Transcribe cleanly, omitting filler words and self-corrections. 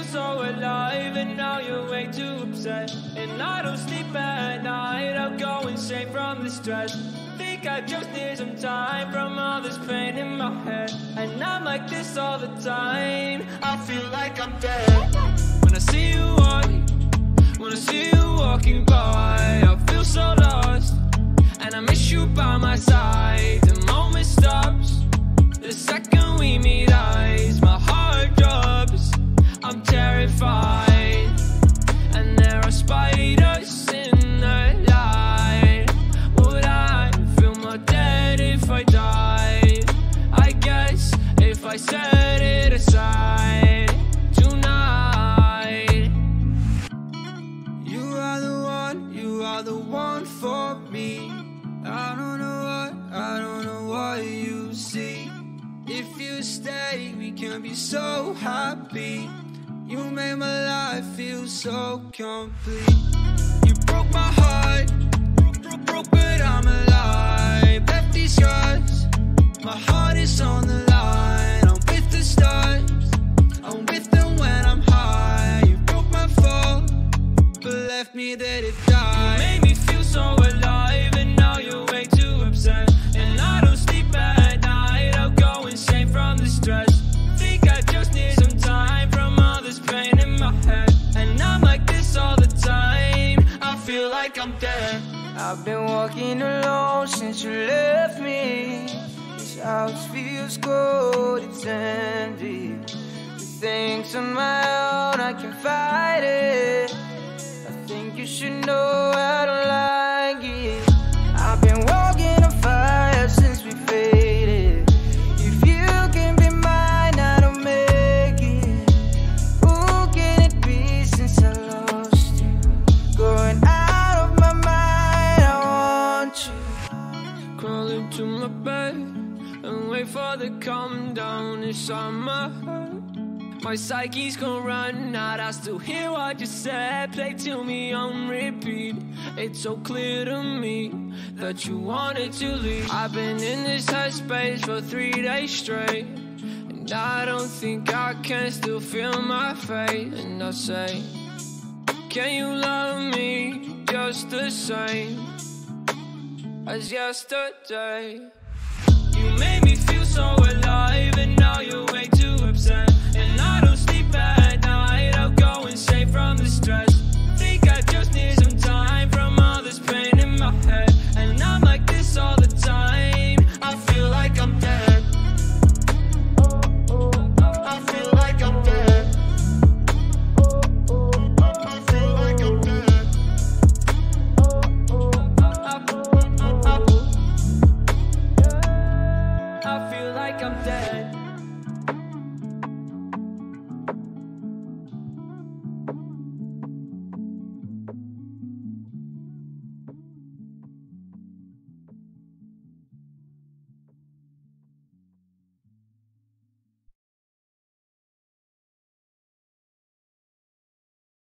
so alive, and now you're way too upset. And I don't sleep at night, I'll go insane from the stress. Think I just need some time from all this pain in my head. And I'm like this all the time, I feel like I'm dead. When I see you when I see you walking by, I feel so lost, and I miss you by my side. The moment stops, the second we meet eyes, my heart drops, I'm terrified. And there are spiders in the light. Would I feel more dead if I died? I guess if I set it aside tonight. You are the one for me. I don't know what you see. If you stay, we can be so happy. You made my life feel so complete. You broke my heart, broke but I'm alive. Left these scars, my heart is on the line. I'm with the stars, I'm with them when I'm high. You broke my fall, but left me there to die. You made me feel so alive, and now you're way too upset. And I don't sleep at night, I'll go insane from the stress. Think I just need some time from all this pain in my head. And I'm like this all the time, I feel like I'm dead. I've been walking alone since you left me. This house feels cold, it's empty. With things on my own, I can fight it. I think you should know I don't like it. I've been walking on fire since we faded. If you can be mine, I don't make it. Who can it be since I lost you? Going out of my mind, I want you. Crawl into my bed and wait for the calm down inside my head. My psyche's gonna run out, I still hear what you said. Play to me on repeat. It's so clear to me that you wanted to leave. I've been in this headspace for 3 days straight, and I don't think I can still feel my fate. And I say, can you love me just the same as yesterday? You made me feel so alive, and now you're